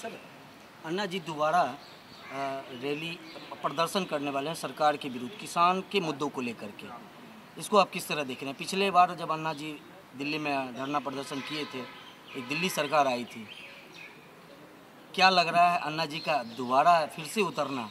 Sir, अन्ना जी दोबारा rally प्रदर्शन करने वाले हैं सरकार के विरुद्ध, किसान के मुद्दों को लेकर के। इसको आप किस तरह देख रहे हैं? पिछले बार जब अन्ना जी दिल्ली में धरना प्रदर्शन किए थे, एक दिल्ली सरकार आई थी, क्या लग रहा है अन्ना जी का दोबारा फिर से उतरना?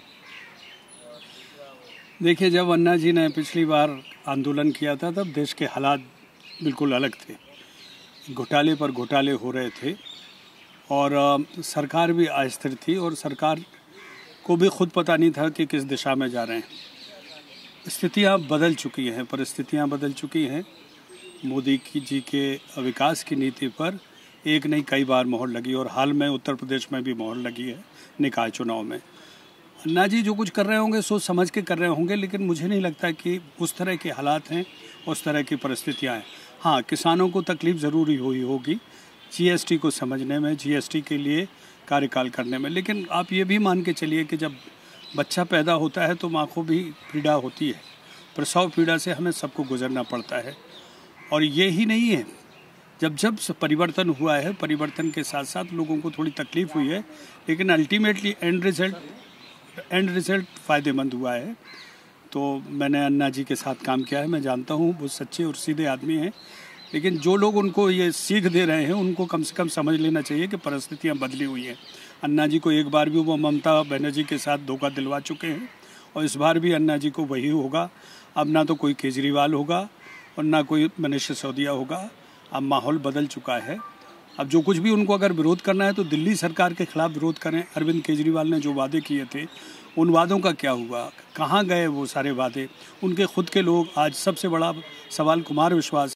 देखिए, जब अन्ना जी ने पिछली बार आंदोलन किया था तब देश के हालात बिल्कुल अलग थे। घोटाले पर घोटाले हो रहे थे और सरकार भी अस्थिर थी और सरकार को भी खुद पता नहीं था कि किस दिशा में जा रहे हैं। स्थितियां बदल चुकी हैं, परिस्थितियां बदल चुकी हैं। मोदी जी के विकास की नीति पर एक नहीं कई बार मोहर लगी और हाल में उत्तर प्रदेश में भी मोहर लगी है निकाय चुनाव में। अन्ना जी जो कुछ कर रहे होंगे सोच समझ के कर रहे होंगे, लेकिन मुझे नहीं लगता कि उस तरह के हालात हैं, उस तरह की परिस्थितियां हैं। हाँ, किसानों को तकलीफ ज़रूरी हुई होगी जीएसटी को समझने में, जीएसटी के लिए कार्यकाल करने में, लेकिन आप ये भी मान के चलिए कि जब बच्चा पैदा होता है तो माँ को भी पीड़ा होती है। प्रसव पीड़ा से हमें सबको गुजरना पड़ता है और ये ही नहीं है, जब जब परिवर्तन हुआ है, परिवर्तन के साथ साथ लोगों को थोड़ी तकलीफ हुई है, लेकिन अल्टीमेटली एंड रिज़ल्ट फ़ायदेमंद हुआ है। तो मैंने अन्ना जी के साथ काम किया है, मैं जानता हूँ बहुत सच्चे और सीधे आदमी हैं, लेकिन जो लोग उनको ये सीख दे रहे हैं उनको कम से कम समझ लेना चाहिए कि परिस्थितियाँ बदली हुई हैं। अन्ना जी को एक बार भी वो ममता बनर्जी के साथ धोखा दिलवा चुके हैं और इस बार भी अन्ना जी को वही होगा। अब ना तो कोई केजरीवाल होगा और ना कोई मनीष सिसोदिया होगा। अब माहौल बदल चुका है। अब जो कुछ भी उनको अगर विरोध करना है तो दिल्ली सरकार के खिलाफ विरोध करें। अरविंद केजरीवाल ने जो वादे किए थे उन वादों का क्या हुआ, कहाँ गए वो सारे वादे? उनके खुद के लोग। आज सबसे बड़ा सवाल कुमार विश्वास